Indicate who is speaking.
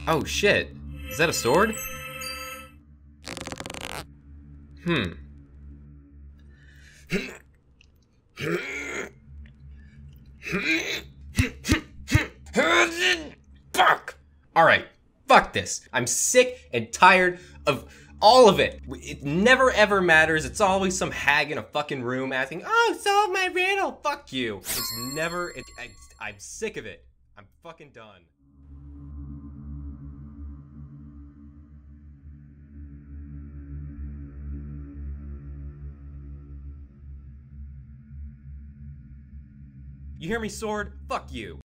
Speaker 1: Oh shit. Is that a sword? Hmm. Fuck! Alright, fuck this. I'm sick and tired of all of it. It never ever matters. It's always some hag in a fucking room asking, oh, solve my riddle. Fuck you. It's never, I'm sick of it. I'm fucking done. You hear me, sword? Fuck you.